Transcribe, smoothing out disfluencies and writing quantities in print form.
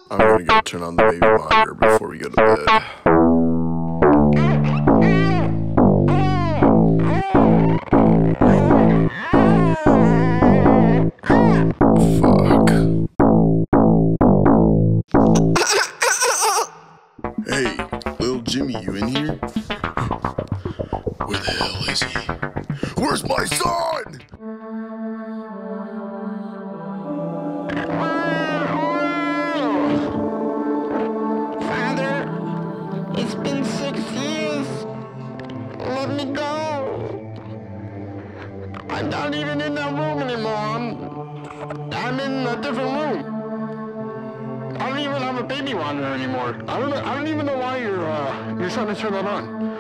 I'm gonna go turn on the baby monitor before we go to bed. Fuck. Hey, little Jimmy, you in here? Where the hell is he? Where's my son? Father, it's been 6 years. Let me go. I'm not even in that room anymore. I'm in a different room. I don't even have a baby monitor anymore. I don't even know why you're trying to turn that on.